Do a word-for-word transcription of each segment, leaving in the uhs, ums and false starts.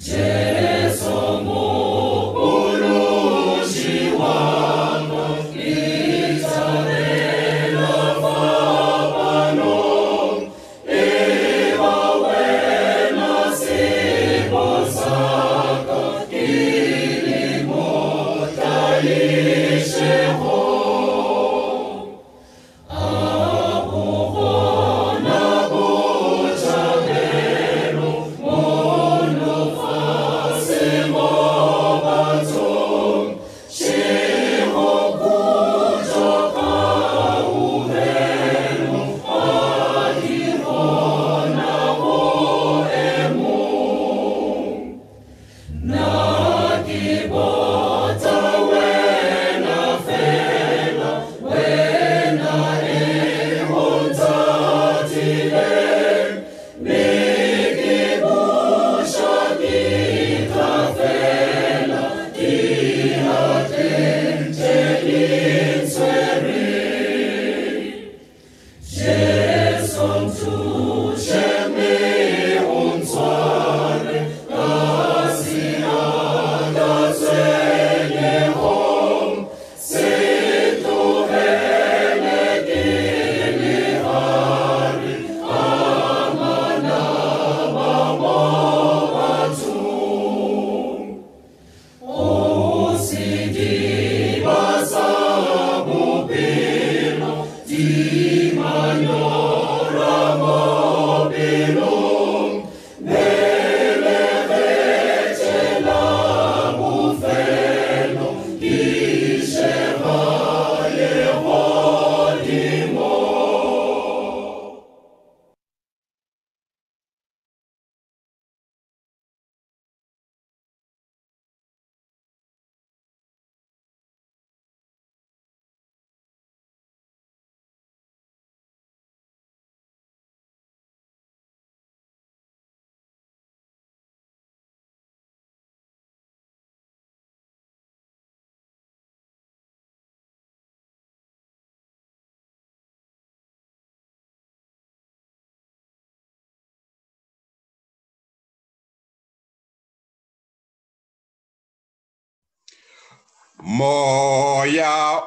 Moya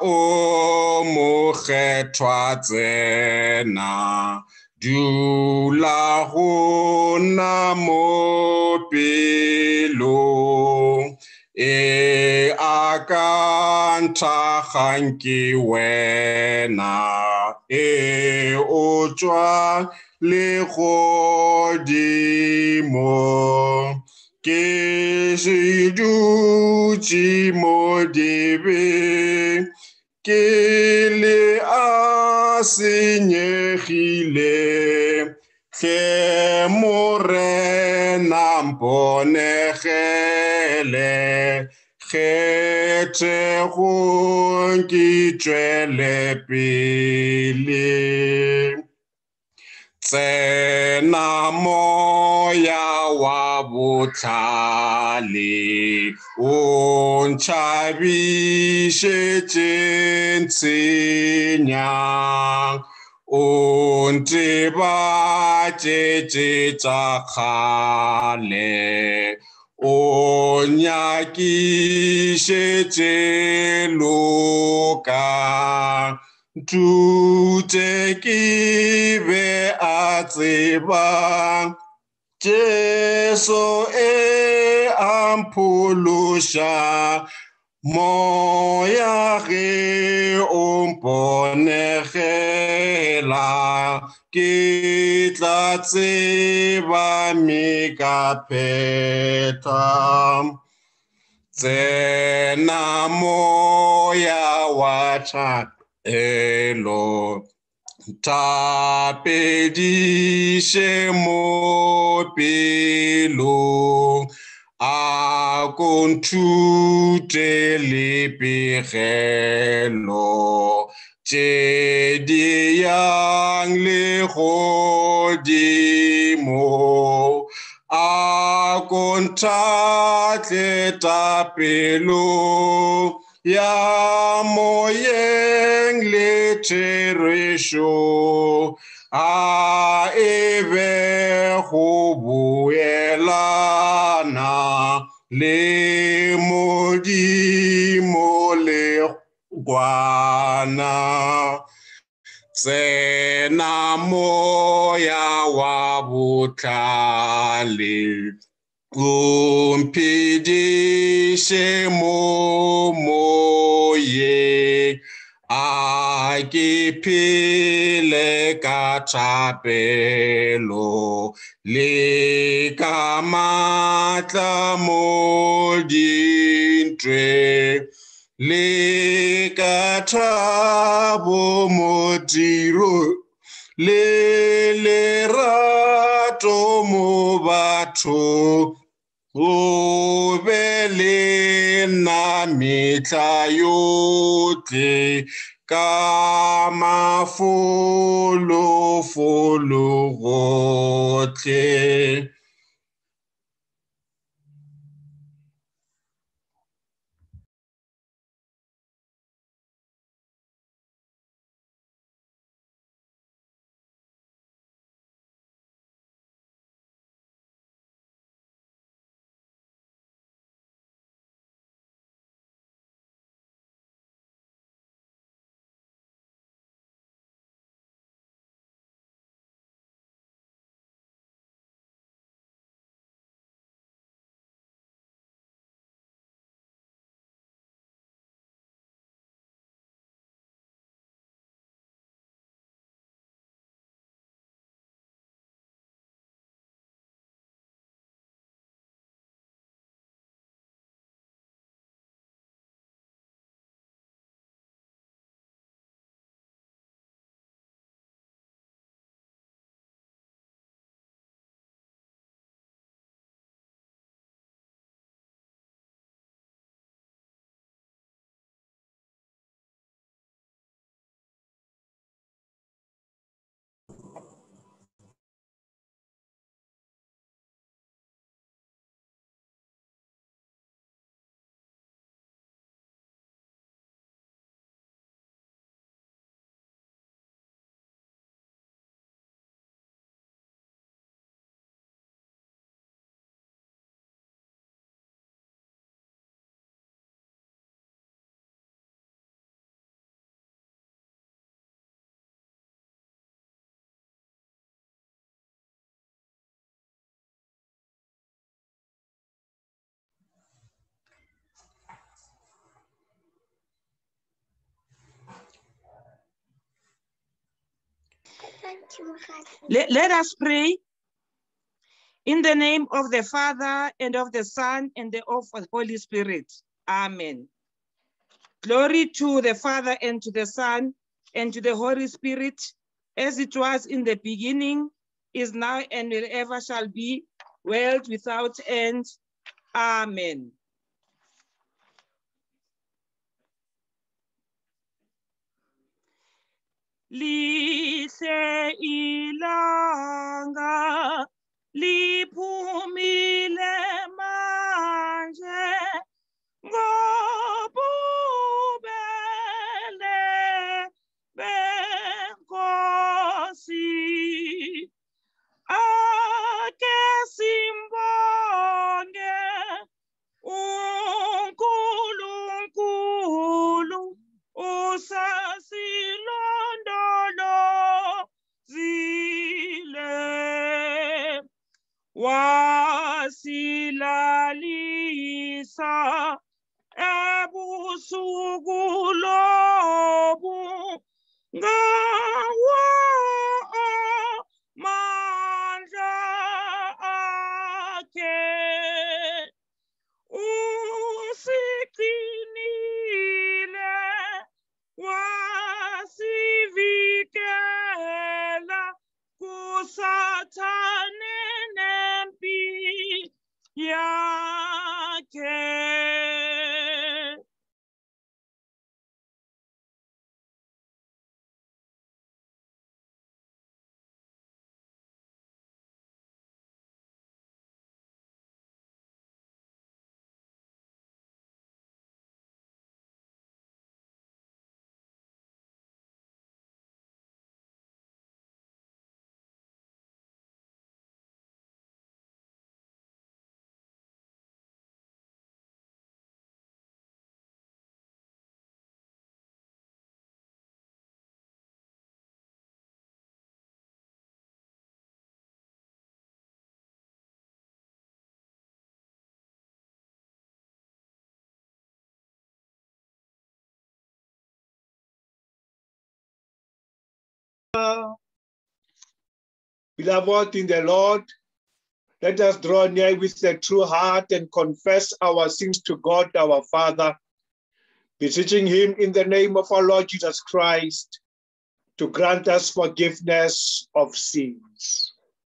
o mokgethwa tsena dula go na mo pelong e aka nthakgang ke wena e o tswa le godimo ke se dutse mo dibeng ke le a senyegile hle morena mponegele kgethegong ke tšwele pele tsena moya wa bohlale o ntšhabišetše ntsenyang o ntebatšetše tša kgale o nyakišetše loka ntute ke be a tseba Jesu e amphološa moya ge o mponegela ke tla tseba me ka pheta tsena moya wa thapelo tapediše mo pelong a konthute le pegelo tše di yang le godimo a konthatle tapelo ya moyeng le therešo a e be go boe tsamaelana le Modimo le kwana. Tsena moya wa botlhale o mphediše mo moyeng, a ke phele ka thapelo le ka maatla mo dintweng, le ka thabo mo tirong, le lerato mo bathong. O be le nna mehla yohle ka mafolofolo gohle. Let, let us pray in the name of the Father and of the Son and of the Holy Spirit. Amen. Glory to the Father and to the Son and to the Holy Spirit, as it was in the beginning, is now, and will ever shall be, world without end. Amen. Lihle ilanga liphumile manje ngobubele benkosi, ake simbonge uNkulunkulu usasilondolozile, wasilalisa ebusuku lobu ngawo amandla akhe. Usiqinile wasivikela kusathane nempi yakhe. Beloved in the Lord, let us draw near with a true heart and confess our sins to God our Father, beseeching him in the name of our Lord Jesus Christ to grant us forgiveness of sins.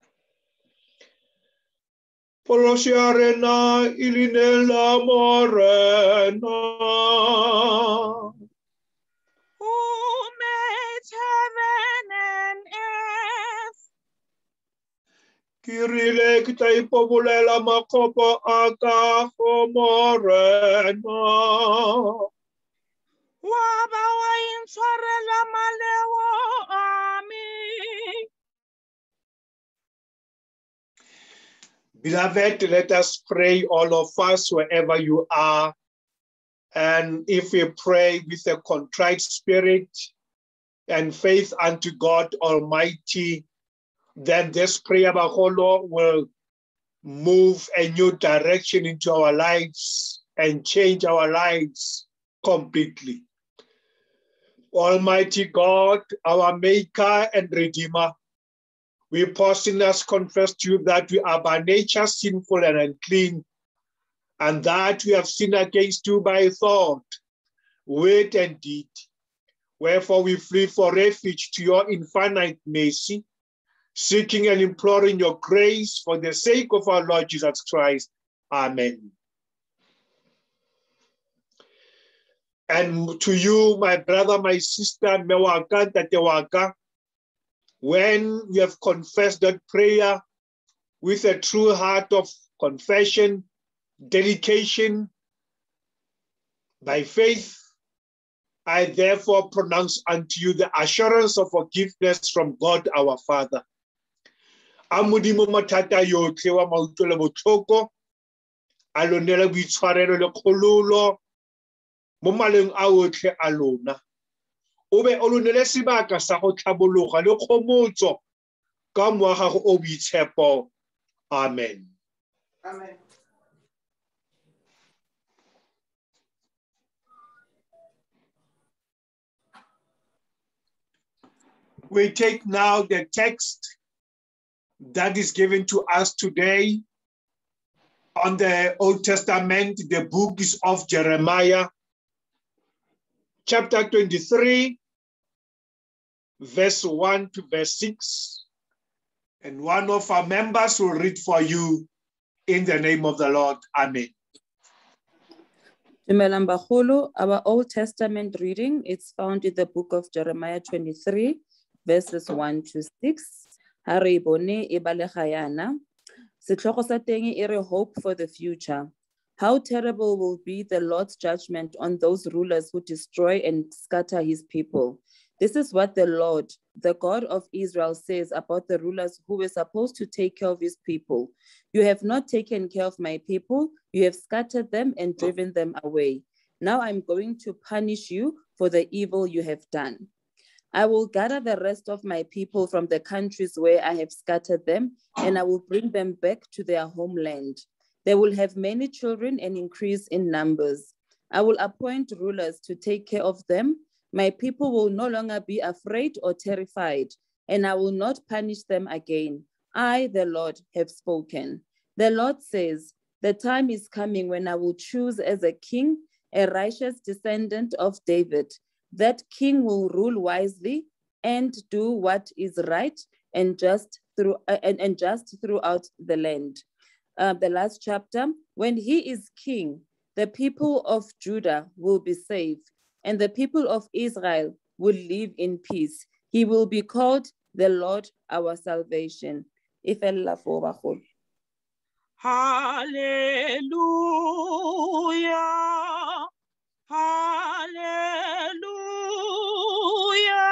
Polosiarena ilinela morena. Who made heaven and earth? Kirile kita ipobulela makopo aka morena. Waba wa intshwarela malewo ami. Beloved, let us pray, all of us, wherever you are. And if we pray with a contrite spirit and faith unto God Almighty, then this prayer Baholo will move a new direction into our lives and change our lives completely. Almighty God, our Maker and Redeemer, we pause in us confess to you that we are by nature sinful and unclean, and that we have sinned against you by thought, word, and deed. Wherefore we flee for refuge to your infinite mercy, seeking and imploring your grace for the sake of our Lord Jesus Christ. Amen. And to you, my brother, my sister, Mewaka, Tatewaka, when you have confessed that prayer with a true heart of confession, dedication, by faith, I therefore pronounce unto you the assurance of forgiveness from God our Father. Amudimo matata yotlhe wa mautlo le botlhoko, a lonela boitshwarelo le kgololo mo maleng a otlhe a lona. O be o lonele sebaka sa go tlhabologa le kgomotso ka moago o boitshepo. Amen. Amen. We take now the text that is given to us today on the Old Testament, the books of Jeremiah, chapter twenty-three, verse one to verse six. And one of our members will read for you in the name of the Lord. Amen. Our Old Testament reading is found in the book of Jeremiah twenty-three, verses one to six. Haribone ibalehayana. Setlhogo sa teng e re hope for the future. How terrible will be the Lord's judgment on those rulers who destroy and scatter his people. This is what the Lord, the God of Israel, says about the rulers who were supposed to take care of his people. You have not taken care of my people. You have scattered them and driven them away. Now I'm going to punish you for the evil you have done. I will gather the rest of my people from the countries where I have scattered them, and I will bring them back to their homeland. They will have many children and increase in numbers. I will appoint rulers to take care of them. My people will no longer be afraid or terrified, and I will not punish them again. I, the Lord, have spoken. The Lord says, the time is coming when I will choose as a king a righteous descendant of David. That king will rule wisely and do what is right and just through uh, and, and just throughout the land. Uh, the last chapter, when he is king, the people of Judah will be saved, and the people of Israel will live in peace. He will be called the Lord our salvation. Hallelujah. Hallelujah.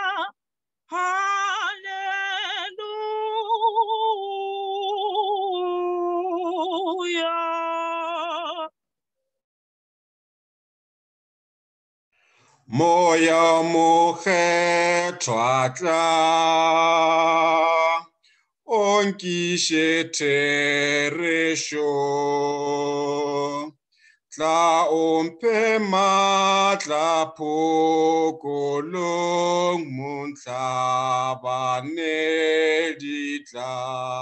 Hallelujah. Moya mokgethwa tla o nkiše therešo tla ompe matla pokolong muntla baneditla.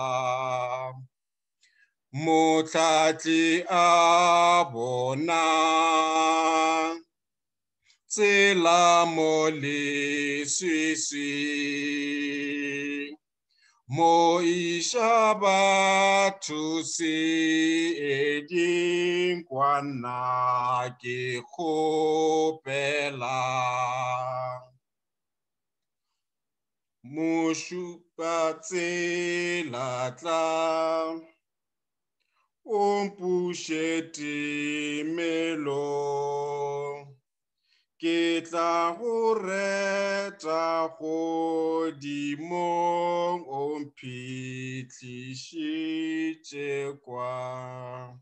Motlatli a bona tsela mo leswiswi mo isha batho seeding kwana ke kgopela. Moshupa tsela tla o mpuše timelo, ke tla go reta godimong o mphihlišitše kwa.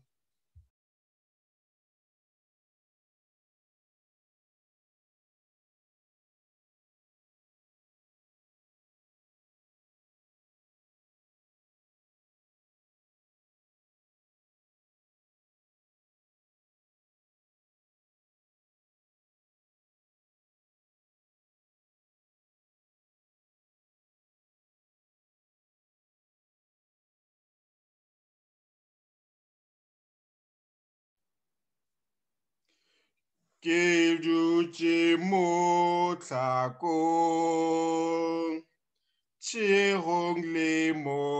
Ke dutše mo tlhakong, tšhegong le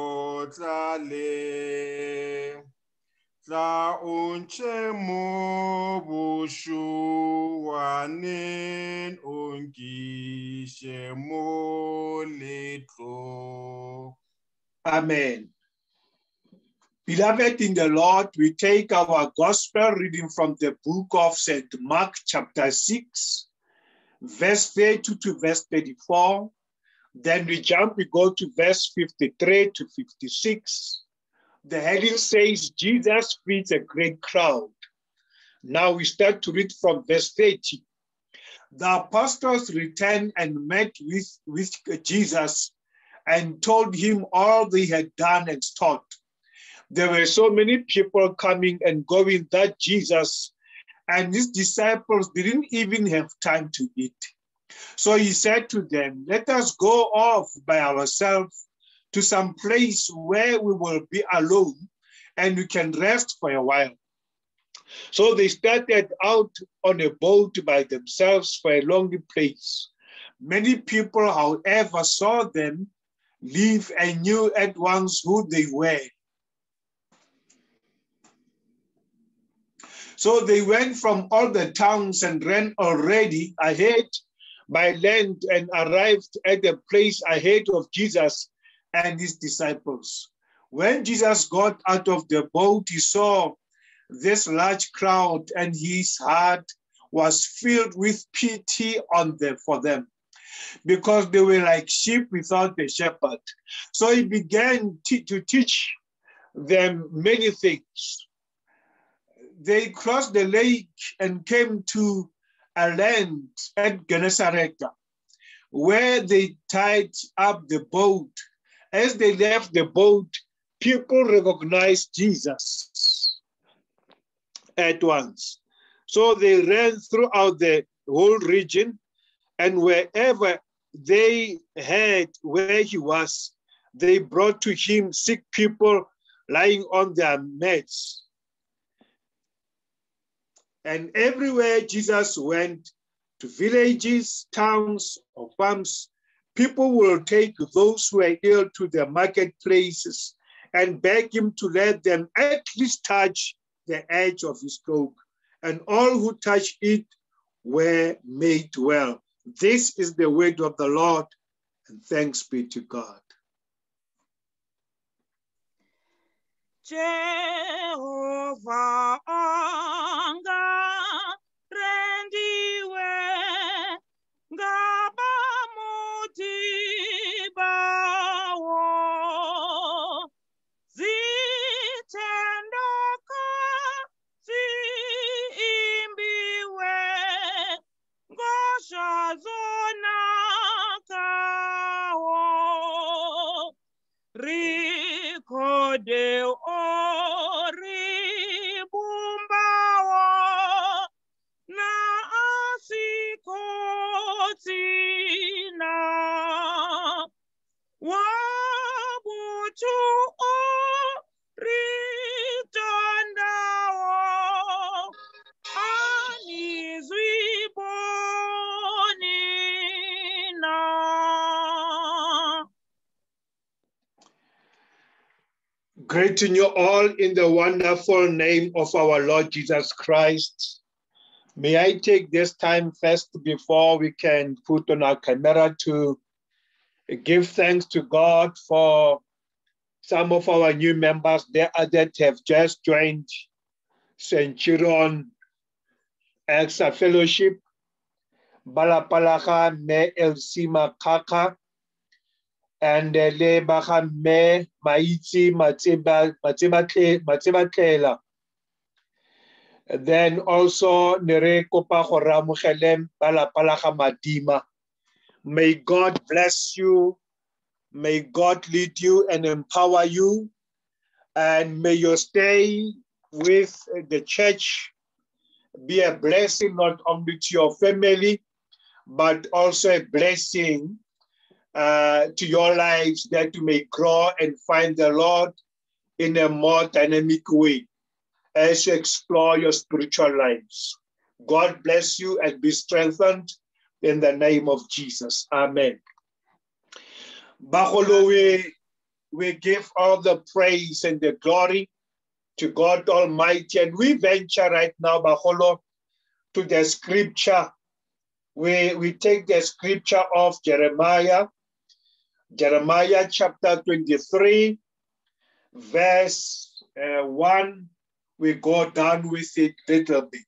motlale, tla o ntšhe mo bošoaneng o nkiše mo letlong. Amen. Beloved in the Lord, we take our gospel reading from the book of Saint Mark chapter six, verse thirty to verse thirty-four. Then we jump, we go to verse fifty-three to fifty-six. The heading says, Jesus feeds a great crowd. Now we start to read from verse thirty. The apostles returned and met with, with Jesus and told him all they had done and taught. There were so many people coming and going that Jesus and his disciples didn't even have time to eat. So he said to them, let us go off by ourselves to some place where we will be alone and we can rest for a while. So they started out on a boat by themselves for a long place. Many people, however, saw them leave and knew at once who they were. So they went from all the towns and ran already ahead by land and arrived at the place ahead of Jesus and his disciples. When Jesus got out of the boat, he saw this large crowd and his heart was filled with pity on them for them because they were like sheep without a shepherd. So he began to teach them many things. They crossed the lake and came to a land at Gennesaret, where they tied up the boat. As they left the boat, people recognized Jesus at once. So they ran throughout the whole region, and wherever they heard where he was, they brought to him sick people lying on their mats. And everywhere Jesus went, to villages, towns, or farms, people will take those who are ill to the marketplaces and beg him to let them at least touch the edge of his cloak. And all who touched it were made well. This is the word of the Lord, and thanks be to God. Jehovah anga rendiwe ngaba mutibawo zitendoka ziimbiwe ngosha zona kawo Ricode ori Greeting you all in the wonderful name of our Lord Jesus Christ. May I take this time first before we can put on our camera to give thanks to God for some of our new members there that have just joined Centurion Exa Fellowship. Balapalaga me Elsima Kaka and le baga me Maitsi Matsiba Matsiba Kela. Then also Nere Kopa Horamuhelem Balapalaga Madima. May God bless you. May God lead you and empower you. And may your stay with the church be a blessing not only to your family, but also a blessing uh, to your lives, that you may grow and find the Lord in a more dynamic way as you explore your spiritual lives. God bless you and be strengthened in the name of Jesus. Amen. Baholo, we, we give all the praise and the glory to God Almighty. And we venture right now, Baholo, to the scripture. We, we take the scripture of Jeremiah, Jeremiah chapter twenty-three, verse uh, one. We go down with it a little bit.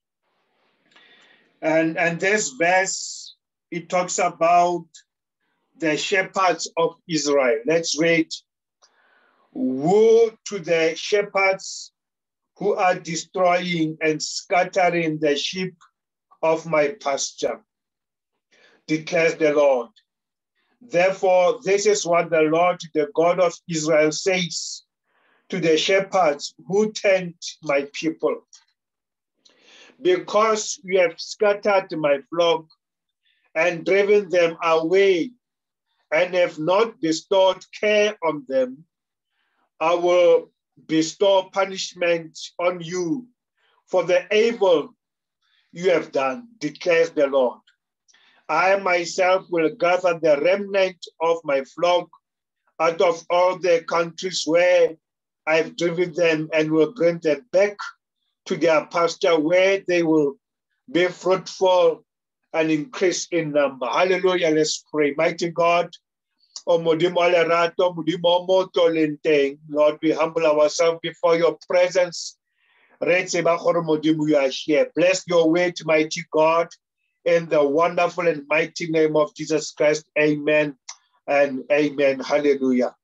And, and this verse, it talks about the shepherds of Israel. Let's read. Woe to the shepherds who are destroying and scattering the sheep of my pasture, declares the Lord. Therefore, this is what the Lord, the God of Israel, says to the shepherds who tend my people. Because you have scattered my flock and driven them away and have not bestowed care on them, I will bestow punishment on you for the evil you have done, declares the Lord. I myself will gather the remnant of my flock out of all the countries where I have driven them and will bring them back to their pasture, where they will be fruitful and increase in number. Hallelujah. Let's pray. Mighty God, Lord, we humble ourselves before your presence. Bless your word, mighty God, in the wonderful and mighty name of Jesus Christ. Amen and amen. Hallelujah.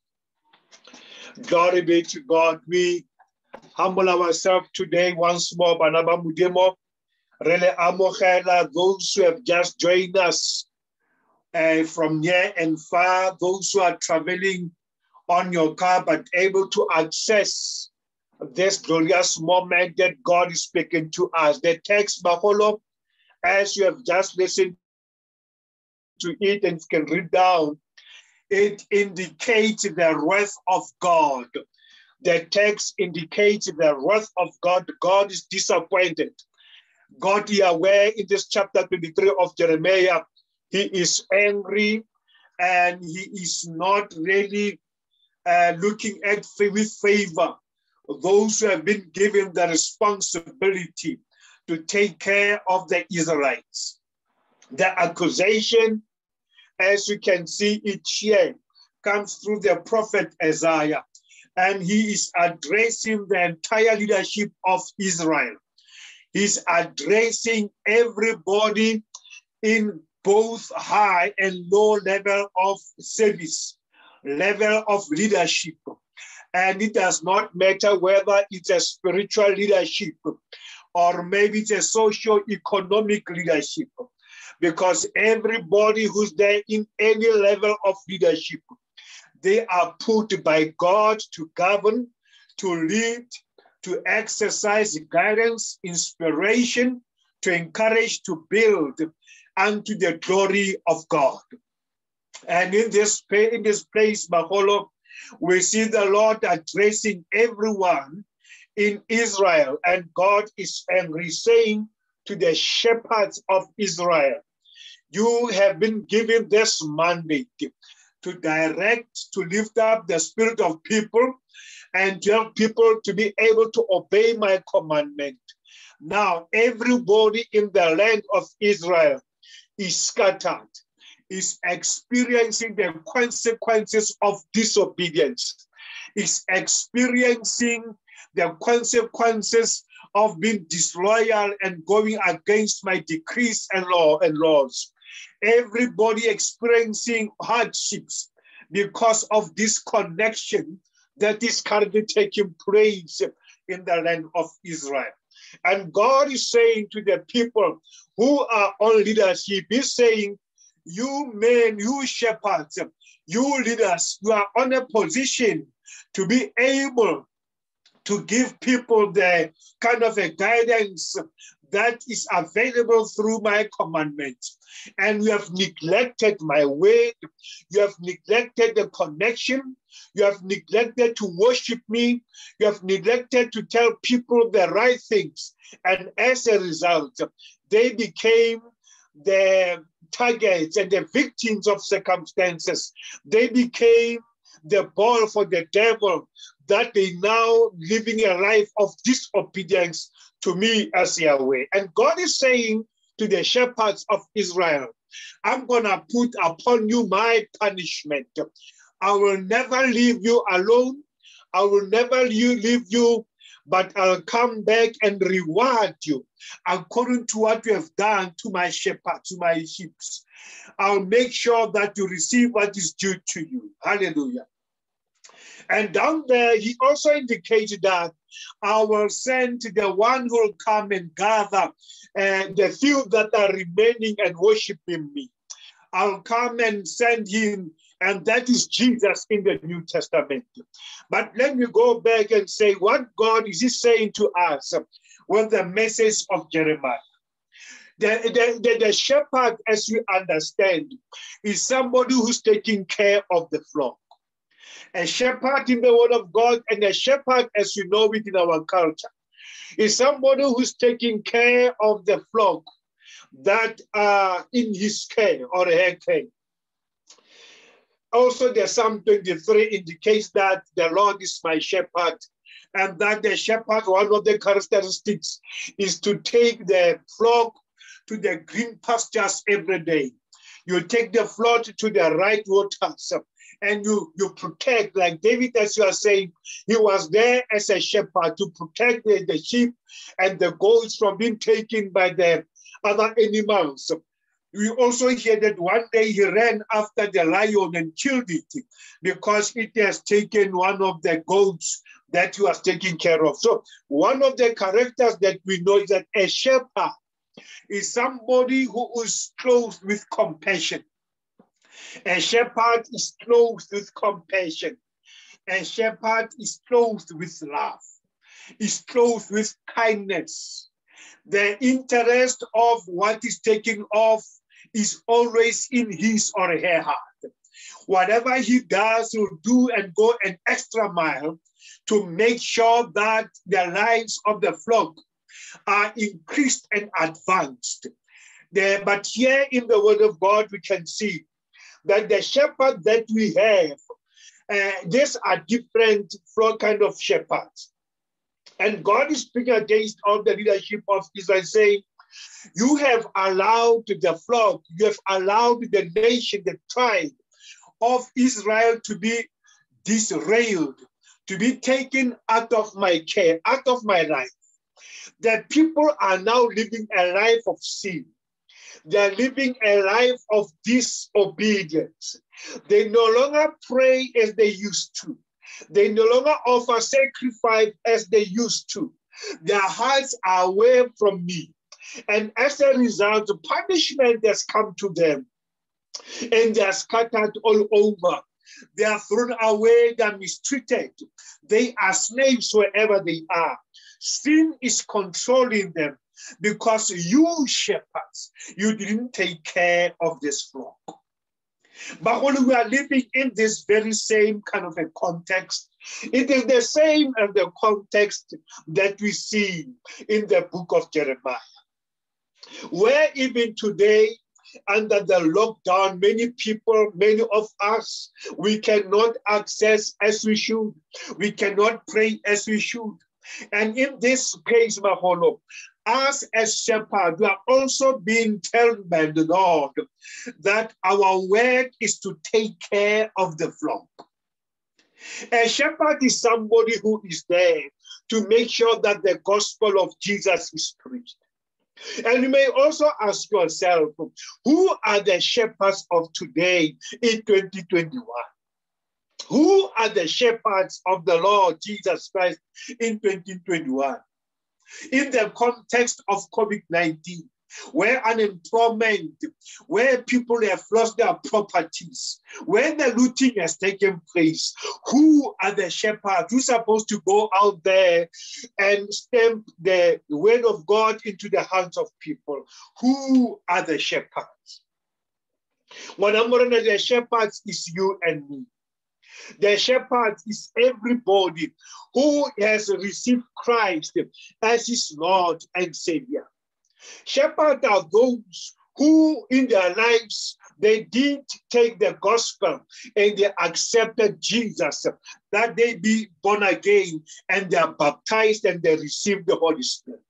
Glory be to God. We humble ourselves today once more. Banaba Mudemo, Rele Amohela, those who have just joined us uh, from near and far, those who are traveling on your car but able to access this glorious moment that God is speaking to us. The text, Baholo, as you have just listened to it and can read down, it indicates the wrath of God. The text indicates the wrath of God. God is disappointed. God, you are aware in this chapter twenty-three of Jeremiah, he is angry and he is not really uh, looking at with favor those who have been given the responsibility to take care of the Israelites. The accusation, as you can see it here, comes through the prophet Isaiah, and he is addressing the entire leadership of Israel. He's addressing everybody in both high and low level of service, level of leadership. And it does not matter whether it's a spiritual leadership or maybe it's a socio-economic leadership, because everybody who's there in any level of leadership, they are put by God to govern, to lead, to exercise guidance, inspiration, to encourage, to build unto the glory of God. And in this, in this place, Maholo, we see the Lord addressing everyone in Israel, and God is angry, saying to the shepherds of Israel, you have been given this mandate to direct, to lift up the spirit of people and to help people to be able to obey my commandment. Now, everybody in the land of Israel is scattered, is experiencing the consequences of disobedience, is experiencing the consequences of being disloyal and going against my decrees and law and laws. Everybody experiencing hardships because of this connection that is currently taking place in the land of Israel. And God is saying to the people who are on leadership, He's saying, you men, you shepherds, you leaders, you are on a position to be able to give people the kind of a guidance that is available through my commandments. And you have neglected my way. You have neglected the connection. You have neglected to worship me. You have neglected to tell people the right things. And as a result, they became the targets and the victims of circumstances. They became the ball for the devil, that they now living a life of disobedience to me as Yahweh. And God is saying to the shepherds of Israel, I'm going to put upon you my punishment. I will never leave you alone. I will never leave you, but I'll come back and reward you according to what you have done to my shepherd, to my sheep. I'll make sure that you receive what is due to you. Hallelujah. And down there, he also indicated that I will send the one who will come and gather and the few that are remaining and worshiping me. I'll come and send him, and that is Jesus in the New Testament. But let me go back and say, what God is he saying to us with the message of Jeremiah? The, the, the, the shepherd, as you understand, is somebody who's taking care of the flock. A shepherd in the word of God, and a shepherd, as you know it in our culture, is somebody who's taking care of the flock that are in his care or her care. Also, the Psalm twenty-three indicates that the Lord is my shepherd, and that the shepherd, one of the characteristics is to take the flock to the green pastures every day. You take the flock to the right waters, and you, you protect, like David, as you are saying, he was there as a shepherd to protect the, the sheep and the goats from being taken by the other animals. We also hear that one day he ran after the lion and killed it because it has taken one of the goats that he was taking care of. So one of the characters that we know is that a shepherd is somebody who is clothed with compassion. A shepherd is clothed with compassion. A shepherd is clothed with love, is clothed with kindness. The interest of what is taken off is always in his or her heart. Whatever he does, he will do and go an extra mile to make sure that the lives of the flock are increased and advanced. The, but here in the word of God, we can see that the shepherd that we have, uh, these are different flock kind of shepherds. And God is speaking against all the leadership of Israel, saying, you have allowed the flock, you have allowed the nation, the tribe of Israel to be disrailed, to be taken out of my care, out of my life. The people are now living a life of sin. They're living a life of disobedience. They no longer pray as they used to. They no longer offer sacrifice as they used to. Their hearts are away from me. And as a result, the punishment has come to them. And they are scattered all over. They are thrown away, they are mistreated. They are slaves wherever they are. Sin is controlling them because you shepherds, you didn't take care of this flock. But when we are living in this very same kind of a context, it is the same as the context that we see in the book of Jeremiah, where even today under the lockdown, many people, many of us, we cannot access as we should. We cannot pray as we should. And in this case, Maholo, us as shepherds, we are also being told by the Lord that our work is to take care of the flock. A shepherd is somebody who is there to make sure that the gospel of Jesus is preached. And you may also ask yourself, who are the shepherds of today in twenty twenty-one? Who are the shepherds of the Lord Jesus Christ in twenty twenty-one? In the context of COVID nineteen, where unemployment, where people have lost their properties, where the looting has taken place, who are the shepherds who are supposed to go out there and stamp the word of God into the hands of people? Who are the shepherds? One of the shepherds is you and me. The shepherd is everybody who has received Christ as his Lord and Savior. Shepherds are those who in their lives, they did take the gospel and they accepted Jesus, that they be born again and they are baptized and they receive the Holy Spirit.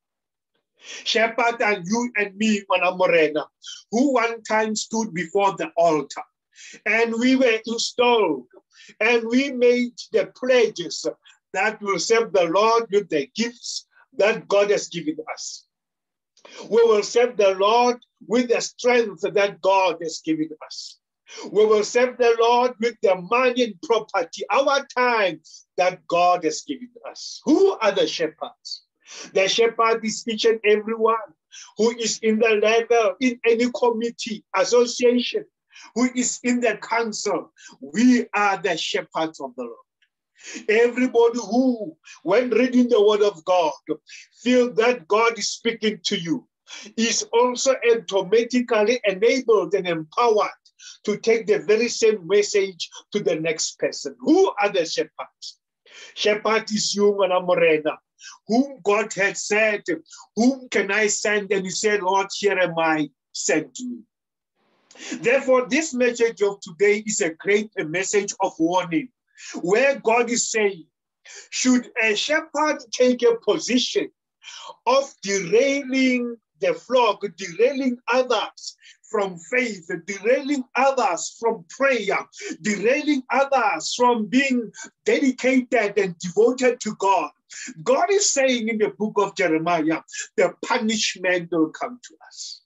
Shepherd and you and me, Mana Morena, who one time stood before the altar and we were installed and we made the pledges that will serve the Lord with the gifts that God has given us. We will serve the Lord with the strength that God has given us. We will serve the Lord with the money and property, our time that God has given us. Who are the shepherds? The shepherd is each and every one who is in the level, in any committee, association, who is in the council. We are the shepherds of the Lord. Everybody who, when reading the word of God, feel that God is speaking to you, is also automatically enabled and empowered to take the very same message to the next person. Who are the shepherds? Shepherd is you, Mana Morena, whom God had said, whom can I send? And he said, Lord, here am I, send me. Therefore, this message of today is a great a message of warning, where God is saying, should a shepherd take a position of derailing the flock, derailing others from faith, derailing others from prayer, derailing others from being dedicated and devoted to God, God is saying in the book of Jeremiah, the punishment will come to us.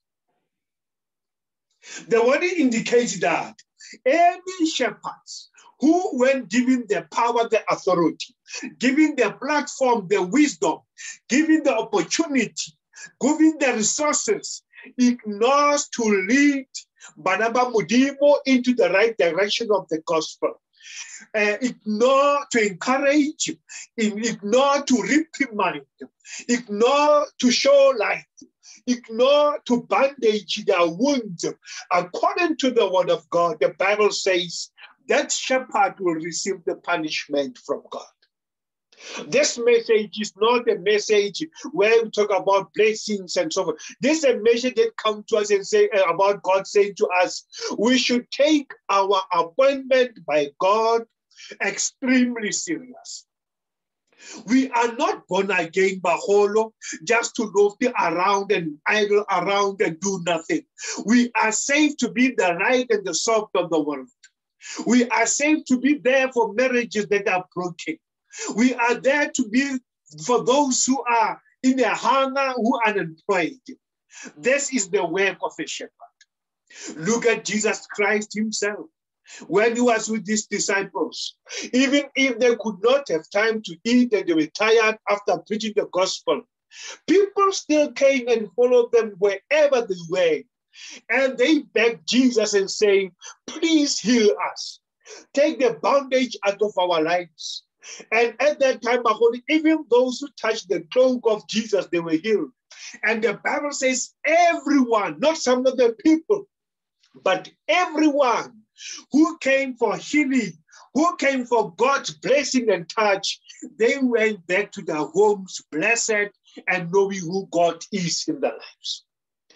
The word indicates that any shepherds who, when given the power, the authority, given the platform, the wisdom, given the opportunity, given the resources, ignores to lead Barnaba Mudimo into the right direction of the gospel, uh, ignore to encourage, ignore to reprimand, ignore to show light, ignore to bandage their wounds. According to the word of God, the Bible says that shepherd will receive the punishment from God. This message is not a message where we talk about blessings and so forth. This is a message that comes to us and say uh, about God saying to us, we should take our appointment by God extremely serious. We are not born again, Baholo, just to loaf around and idle around and do nothing. We are saved to be the light and the salt of the world. We are saved to be there for marriages that are broken. We are there to be for those who are in a hunger, who are unemployed. This is the work of a shepherd. Look at Jesus Christ himself. When he was with his disciples, even if they could not have time to eat and they were tired after preaching the gospel, people still came and followed them wherever they were. And they begged Jesus and saying, please heal us. Take the bondage out of our lives. And at that time, even those who touched the cloak of Jesus, they were healed. And the Bible says everyone, not some of the people, but everyone who came for healing, who came for God's blessing and touch, they went back to their homes blessed and knowing who God is in their lives.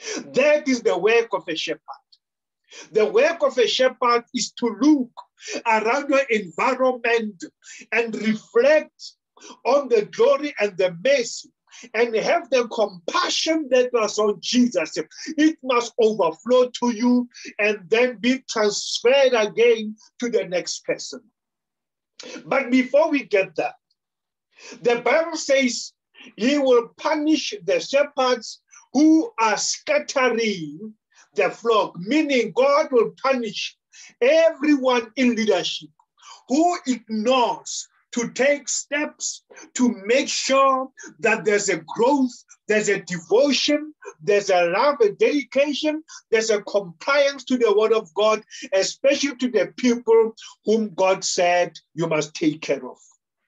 That is the work of a shepherd. The work of a shepherd is to look around your environment and reflect on the glory and the mercy and have the compassion that was on Jesus. It must overflow to you and then be transferred again to the next person. But before we get that, the Bible says he will punish the shepherds who are scattering the flock, meaning God will punish everyone in leadership who ignores to take steps to make sure that there's a growth, there's a devotion, there's a love and dedication, there's a compliance to the word of God, especially to the people whom God said you must take care of.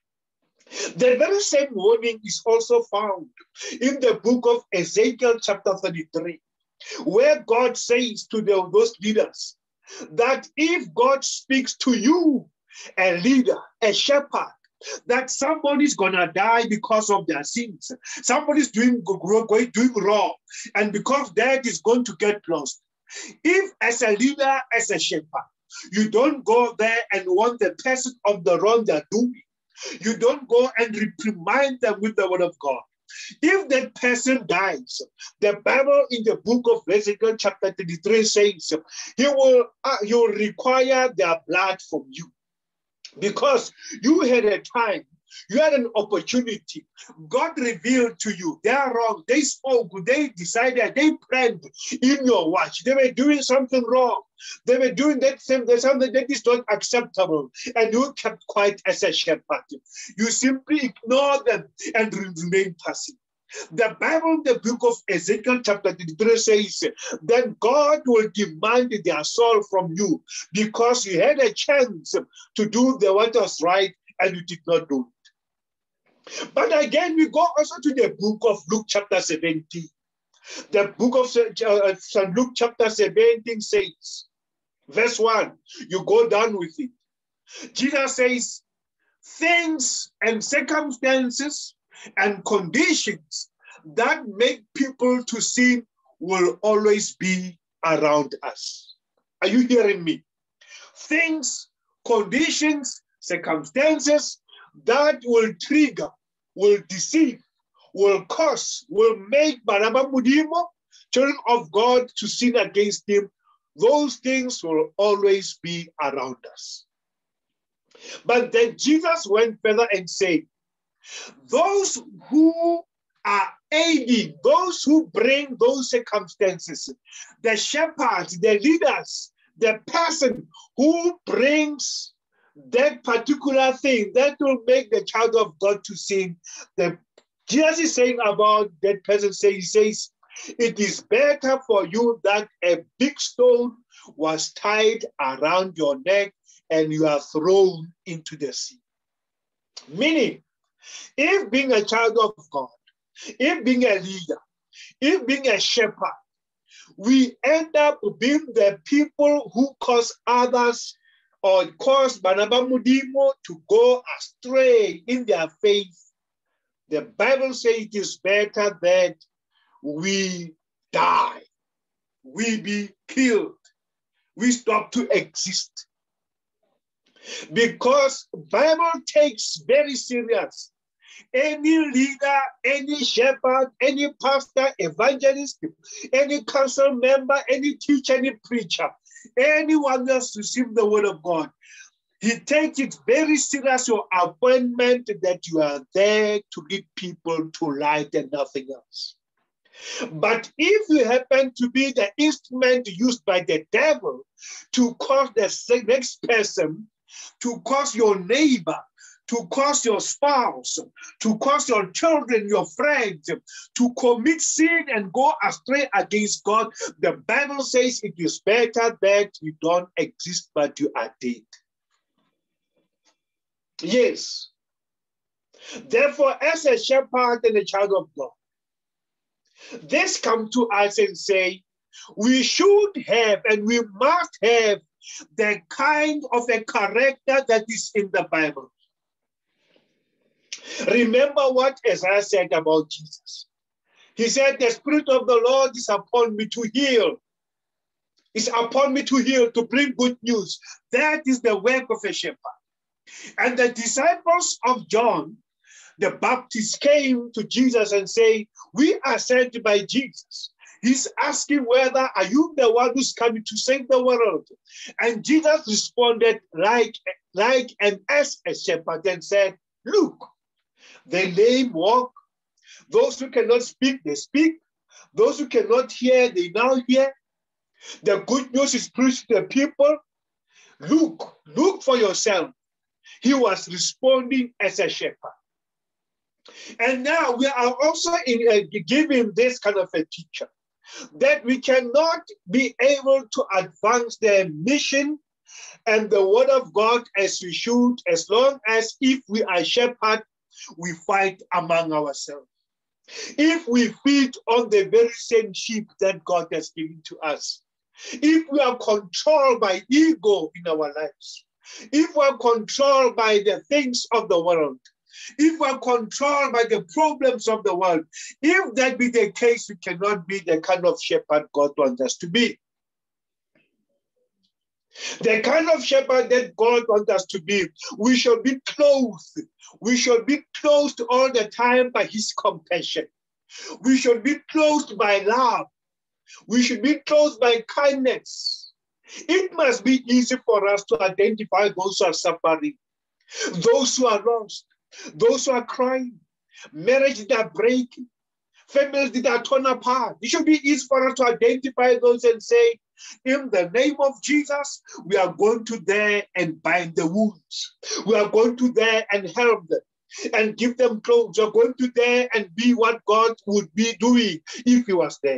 The very same warning is also found in the book of Ezekiel chapter thirty-three, where God says to the, those leaders that if God speaks to you, a leader, a shepherd, that somebody's gonna die because of their sins, somebody's doing, going, doing wrong, and because that is going to get lost. If as a leader, as a shepherd, you don't go there and warn the person of the wrong they're doing, you don't go and reprimand them with the word of God. If that person dies, the Bible in the book of Ezekiel chapter thirty-three says he will, uh, he will require their blood from you. Because you had a time, you had an opportunity. God revealed to you, they are wrong. They spoke, they decided, they planned in your watch. They were doing something wrong. They were doing that thing, something that is not acceptable. And you kept quiet as a shepherd. You simply ignore them and remain passive. The Bible, the book of Ezekiel chapter thirty-three says that God will demand their soul from you because you had a chance to do the what was right and you did not do it. But again, we go also to the book of Luke chapter seventeen. The book of uh, Luke chapter seventeen says, verse one, you go down with it. Jesus says, things and circumstances and conditions that make people to sin will always be around us. Are you hearing me? Things, conditions, circumstances that will trigger, will deceive, will cause, will make Baraba Mudimo, children of God, to sin against him. Those things will always be around us. But then Jesus went further and said, those who are aiding, those who bring those circumstances, the shepherds, the leaders, the person who brings that particular thing that will make the child of God to sin, the Jesus is saying about that person, say, he says, it is better for you that a big stone was tied around your neck and you are thrown into the sea. Meaning, if being a child of God, if being a leader, if being a shepherd, we end up being the people who cause others or cause Baraba Mudimo to go astray in their faith, the Bible says it is better that we die, we be killed, we stop to exist. Because Bible takes very serious any leader, any shepherd, any pastor, evangelist, any council member, any teacher, any preacher, anyone else receive the word of God. He takes it very serious, your appointment that you are there to lead people to light and nothing else. But if you happen to be the instrument used by the devil to cause the next person, to cause your neighbor, to cause your spouse, to cause your children, your friends, to commit sin and go astray against God, the Bible says it is better that you don't exist, but you are dead. Yes. Therefore, as a shepherd and a child of God, this come to us and say, we should have and we must have the kind of a character that is in the Bible. Remember what Isaiah said about Jesus. He said, the Spirit of the Lord is upon me to heal. It's upon me to heal, to bring good news. That is the work of a shepherd. And the disciples of John the Baptist came to Jesus and say, we are sent by Jesus. He's asking whether, are you the one who's coming to save the world? And Jesus responded like, like and as a shepherd and said, look, the lame walk, those who cannot speak, they speak. Those who cannot hear, they now hear. The good news is preached to the people. Look, look for yourself. He was responding as a shepherd. And now we are also in, uh, giving this kind of a teacher that we cannot be able to advance the mission and the word of God as we should, as long as if we are shepherd, we fight among ourselves. If we feed on the very same sheep that God has given to us, if we are controlled by ego in our lives, if we are controlled by the things of the world, if we are controlled by the problems of the world, if that be the case, we cannot be the kind of shepherd God wants us to be. The kind of shepherd that God wants us to be, we should be clothed. We should be clothed all the time by his compassion. We should be clothed by love. We should be clothed by kindness. It must be easy for us to identify those who are suffering, those who are lost, those who are crying, marriages that are breaking, families that are torn apart. It should be easy for us to identify those and say, in the name of Jesus, we are going to there and bind the wounds. We are going to there and help them and give them clothes. We are going to there and be what God would be doing if he was there.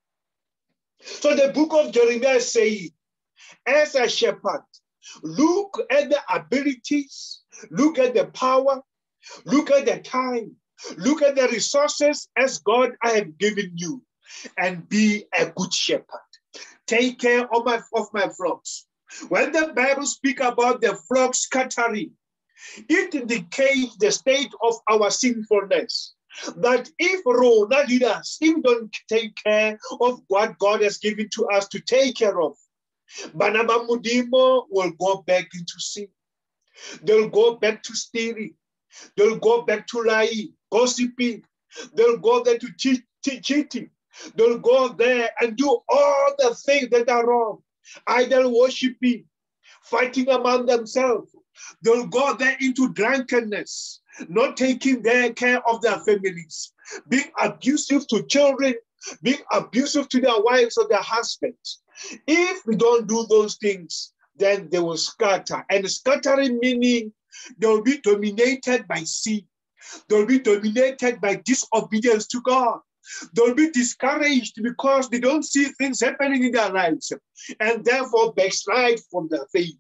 So the book of Jeremiah is saying, as a shepherd, look at the abilities, look at the power, look at the time, look at the resources as God I have given you, and be a good shepherd. Take care of my, of my flocks. When the Bible speaks about the flock scattering, it indicates the state of our sinfulness. That if Rona leaders, if don't take care of what God has given to us to take care of, Banaba Mudimo will go back into sin. They'll go back to stealing. They'll go back to lying, gossiping. They'll go there to cheat, cheating. They'll go there and do all the things that are wrong. Idol worshiping, fighting among themselves. They'll go there into drunkenness, not taking their care of their families, being abusive to children, being abusive to their wives or their husbands. If we don't do those things, then they will scatter. And scattering meaning they will be dominated by sin. They will be dominated by disobedience to God. They will be discouraged because they don't see things happening in their lives and therefore backslide from their faith.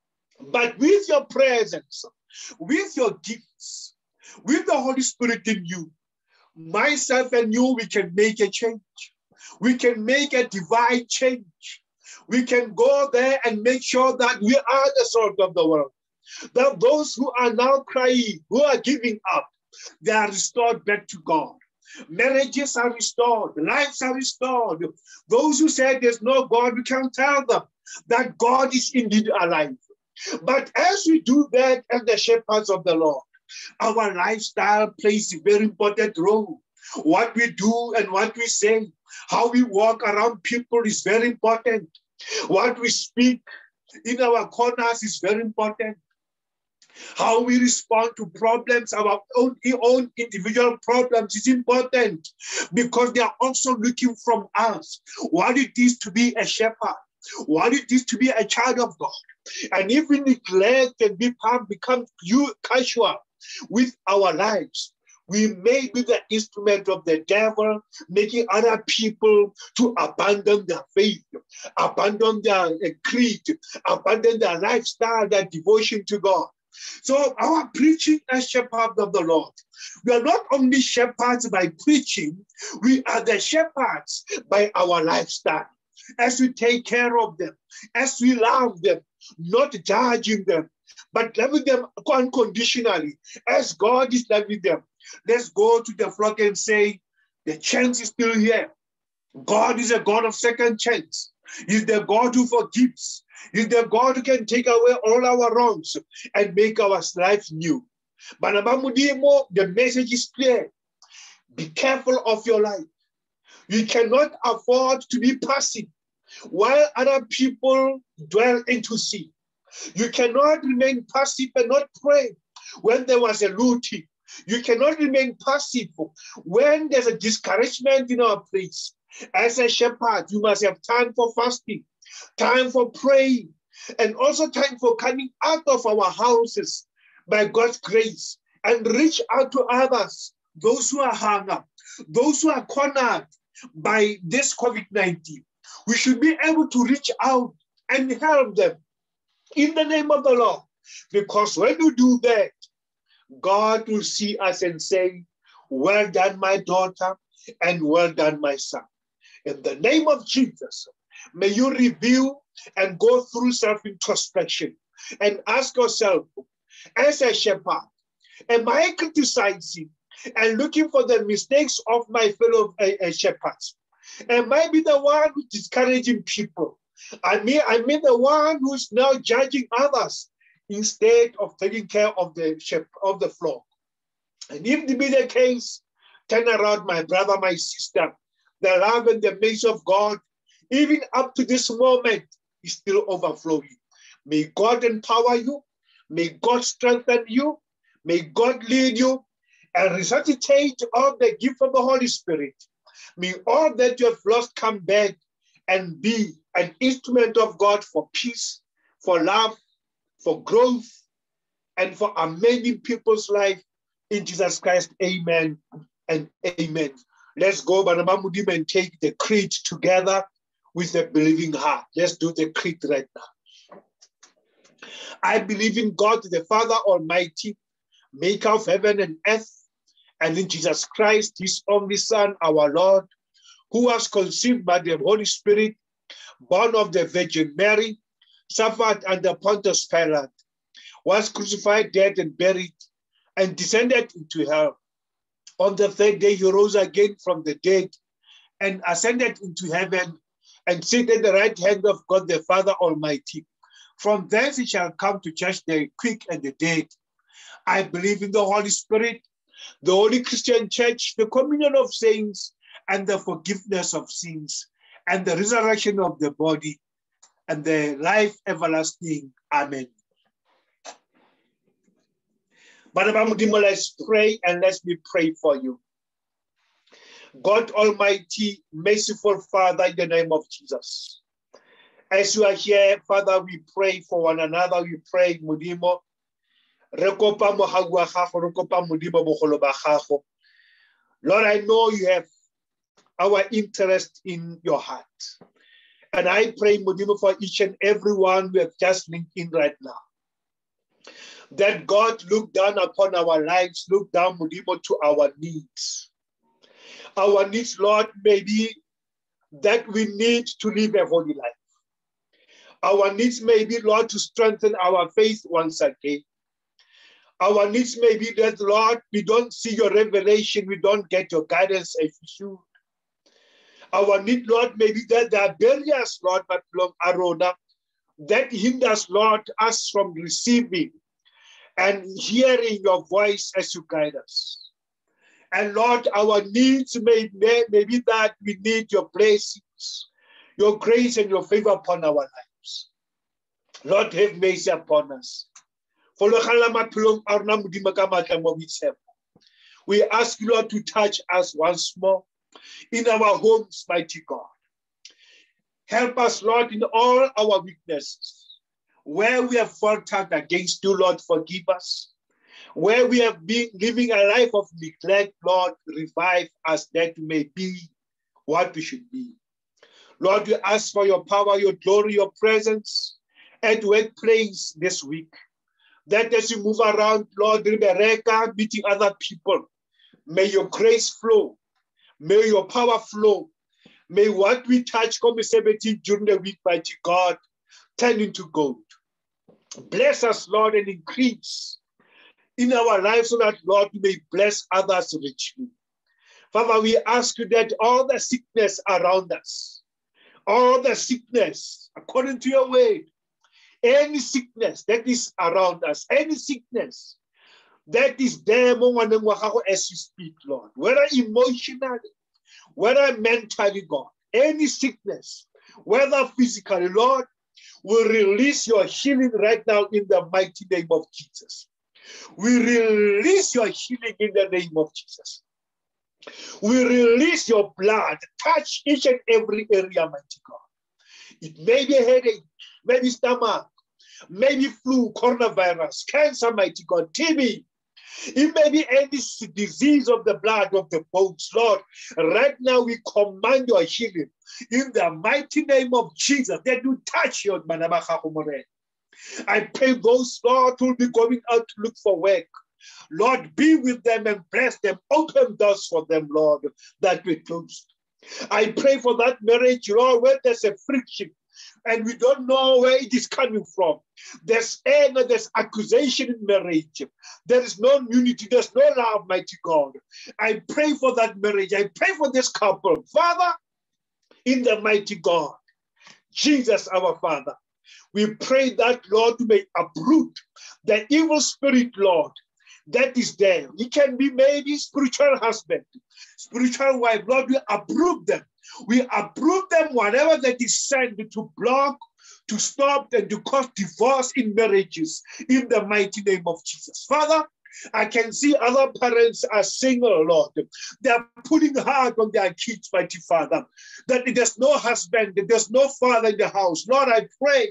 But with your presence, with your gifts, with the Holy Spirit in you, myself and you, we can make a change. We can make a divine change. We can go there and make sure that we are the salt of the world. That those who are now crying, who are giving up, they are restored back to God. Marriages are restored. Lives are restored. Those who say there's no God, we can tell them that God is indeed alive. But as we do that as the shepherds of the Lord, our lifestyle plays a very important role. What we do and what we say, how we walk around people is very important. What we speak in our corners is very important. How we respond to problems, our own, own individual problems is important because they are also looking from us what it is to be a shepherd, what it is to be a child of God. And if we neglect and become, become casual with our lives, we may be the instrument of the devil, making other people to abandon their faith, abandon their creed, abandon their lifestyle, their devotion to God. So our preaching as shepherds of the Lord, we are not only shepherds by preaching, we are the shepherds by our lifestyle. As we take care of them, as we love them, not judging them, but loving them unconditionally, as God is loving them. Let's go to the flock and say, The chance is still here. God is a God of second chance. He's the God who forgives. He's the God who can take away all our wrongs and make our life new. But the message is clear. Be careful of your life. You cannot afford to be passive while other people dwell into sin. You cannot remain passive and not pray when there was a looting. You cannot remain passive when there's a discouragement in our place. As a shepherd, you must have time for fasting, time for praying, and also time for coming out of our houses by God's grace and reach out to others, those who are hung up, those who are cornered by this COVID nineteen. We should be able to reach out and help them in the name of the Lord. Because when you do that, God will see us and say, well done, my daughter, and well done, my son. In the name of Jesus, may you review and go through self-introspection and ask yourself, as a shepherd, am I criticizing and looking for the mistakes of my fellow uh, shepherds? Am I be the one who's discouraging people? I mean, I mean the one who's now judging others instead of taking care of the sheep of the flock. And if to be the case, turn around, my brother, my sister. The love and the mercy of God, even up to this moment, is still overflowing. May God empower you. May God strengthen you. May God lead you and resuscitate all the gift of the Holy Spirit. May all that you have lost come back and be an instrument of God for peace, for love, for growth, and for amending people's life in Jesus Christ. Amen and amen. Let's go, Barnabas Mudim, and take the creed together with a believing heart. Let's do the creed right now. I believe in God, the Father Almighty, maker of heaven and earth, and in Jesus Christ, his only Son, our Lord, who was conceived by the Holy Spirit, born of the Virgin Mary, suffered under Pontius Pilate, was crucified, dead, and buried, and descended into hell. On the third day, he rose again from the dead and ascended into heaven and seated at the right hand of God the Father Almighty. From thence he shall come to judge the quick and the dead. I believe in the Holy Spirit, the Holy Christian Church, the communion of saints, and the forgiveness of sins, and the resurrection of the body, and the life everlasting. Amen. Barnabas Mudim, let's pray, and let me pray for you. God Almighty, merciful Father, in the name of Jesus. As you are here, Father, we pray for one another. We pray, Mudimo. Lord, I know you have our interest in your heart. And I pray, Mudimo, for each and every one we have just linked in right now, that God look down upon our lives, look down, Mudimo, to our needs. Our needs, Lord, may be that we need to live a holy life. Our needs may be, Lord, to strengthen our faith once again. Our needs may be that, Lord, we don't see your revelation, we don't get your guidance as we should. Our need, Lord, may be that there are barriers, Lord, but Lord, Arona, that hinders, Lord, us from receiving and hearing your voice as you guide us. And Lord, our needs may, may, may be that we need your blessings, your grace and your favor upon our lives. Lord, have mercy upon us. We ask you, Lord, to touch us once more in our homes, mighty God. Help us, Lord, in all our weaknesses. Where we have faltered against you, Lord, forgive us. Where we have been living a life of neglect, Lord, revive us that we may be what we should be. Lord, we ask for your power, your glory, your presence at workplace this week. That as you move around, Lord, Rebecca, meeting other people, may your grace flow. May your power flow. May what we touch come seventeen during the week, mighty God, turn into gold. Bless us, Lord, and increase in our lives so that, Lord, we may bless others richly. Father, we ask you that all the sickness around us, all the sickness, according to your word, any sickness that is around us, any sickness that is there as you speak, Lord, whether emotionally, whether mentally, God, any sickness, whether physically, Lord, will release your healing right now in the mighty name of Jesus. We release your healing in the name of Jesus. We release your blood, touch each and every area, mighty God. It may be a headache, maybe stomach, maybe flu, coronavirus, cancer, mighty God, T B. It may be any disease of the blood, of the bones, Lord. Right now we command your healing in the mighty name of Jesus that you touch your manabachahumore. I pray those, Lord, who will be going out to look for work. Lord, be with them and bless them. Open doors for them, Lord, that we closed. I pray for that marriage, Lord, where there's a friction and we don't know where it is coming from. There's anger, there's accusation in marriage. There is no unity, there's no love, mighty God. I pray for that marriage. I pray for this couple. Father, in the mighty God, Jesus, our Father, we pray that, Lord, you may uproot the evil spirit, Lord, that is there. It can be maybe spiritual husband, spiritual wife. Lord, we approve them. We approve them whatever that is sent to block, to stop, and to cause divorce in marriages in the mighty name of Jesus. Father, I can see other parents are single, Lord. They are putting hard on their kids, mighty Father, that there's no husband, there's no father in the house. Lord, I pray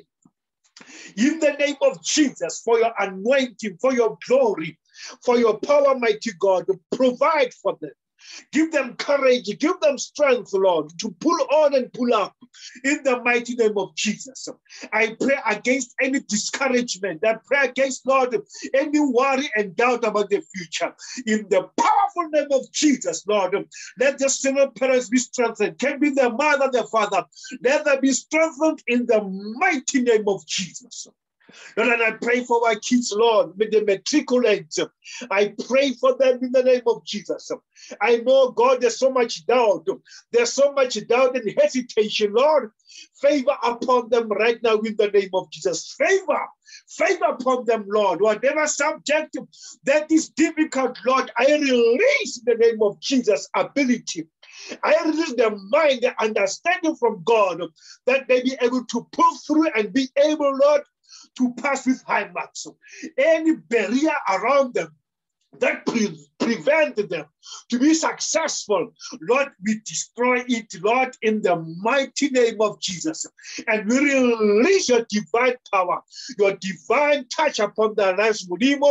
in the name of Jesus for your anointing, for your glory, for your power, mighty God, to provide for them. Give them courage, give them strength, Lord, to pull on and pull up in the mighty name of Jesus. I pray against any discouragement. I pray against, Lord, any worry and doubt about the future. In the powerful name of Jesus, Lord, let the single parents be strengthened. Can be the mother, the father. Let them be strengthened in the mighty name of Jesus. Lord, and I pray for our kids, Lord, with the matriculate. I pray for them in the name of Jesus. I know, God, there's so much doubt. There's so much doubt and hesitation, Lord. Favor upon them right now in the name of Jesus. Favor, favor upon them, Lord. Whatever subject that is difficult, Lord, I release in the name of Jesus ability. I release the mind, the understanding from God, that they be able to pull through and be able, Lord, to pass with high marks. Any barrier around them that pre prevent them to be successful, Lord, we destroy it, Lord, in the mighty name of Jesus. And we release your divine power, your divine touch upon their lives.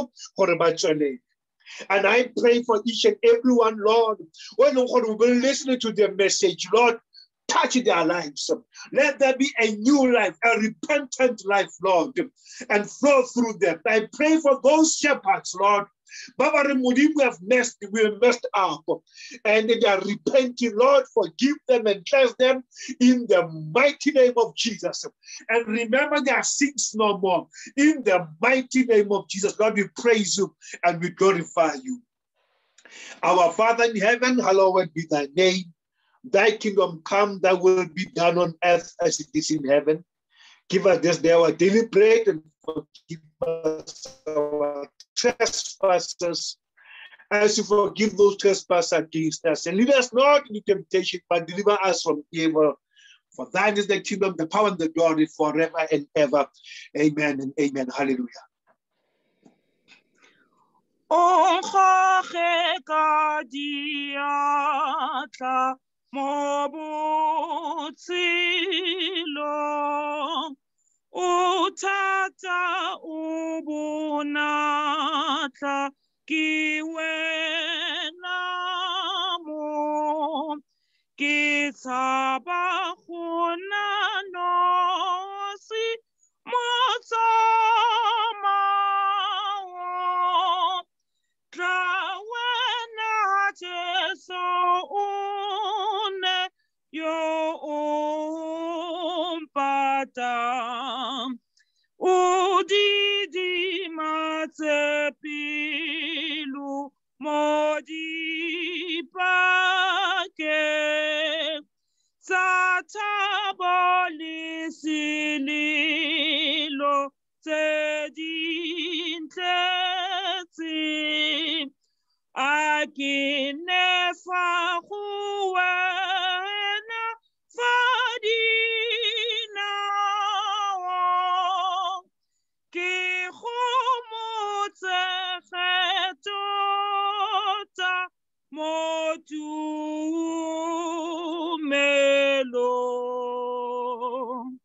And I pray for each and every one, Lord, when we will be listening to the message, Lord, touch their lives. Let there be a new life, a repentant life, Lord, and flow through them. I pray for those shepherds, Lord. Baba Remudi, we have messed, we have messed up, and they are repenting. Lord, forgive them and cleanse them in the mighty name of Jesus. And remember their sins no more. In the mighty name of Jesus, Lord, we praise you and we glorify you. Our Father in heaven, hallowed be thy name. Thy kingdom come, thy will be done on earth as it is in heaven. Give us this day our daily bread and forgive us our trespasses as you forgive those trespass against us. And lead us not into temptation, but deliver us from evil. For thine is the kingdom, the power, and the glory forever and ever. Amen and amen. Hallelujah. Mo botshelo o thata o bonatla ke wena mo ke tshaba gona nosi mo tsamao tla wena Jesu yo umpata udidi matsepilu modi pa thabo le sililo tse di tletse a ke ne fa go wena fa dinao ke go motsege tota mo tumelong.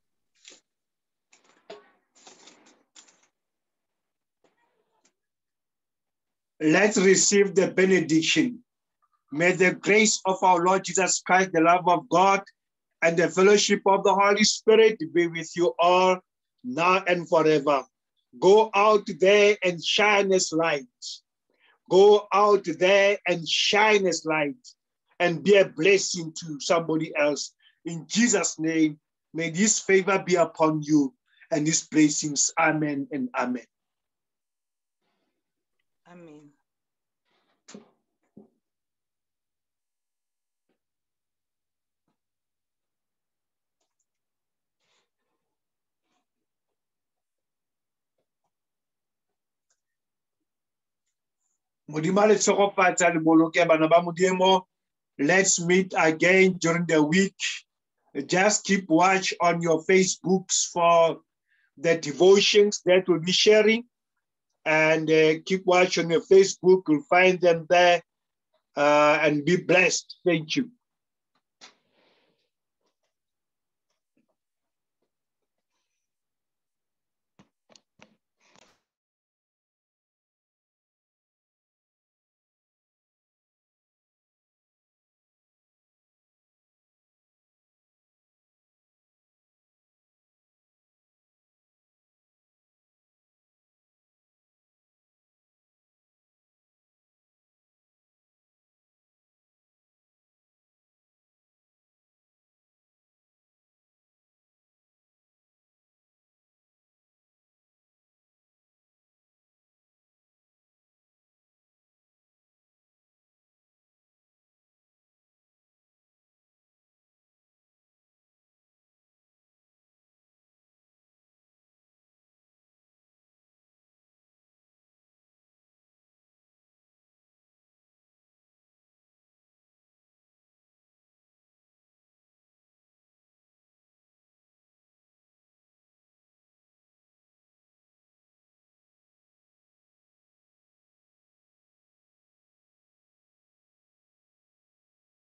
Let's receive the benediction. May the grace of our Lord Jesus Christ, the love of God, and the fellowship of the Holy Spirit be with you all now and forever. Go out there and shine as light. Go out there and shine as light and be a blessing to somebody else. In Jesus' name, may this favor be upon you and these blessings. Amen and amen. Amen. Let's meet again during the week. Just keep watch on your Facebooks for the devotions that we'll be sharing. And uh, keep watch on your Facebook. You'll find them there uh, and be blessed. Thank you.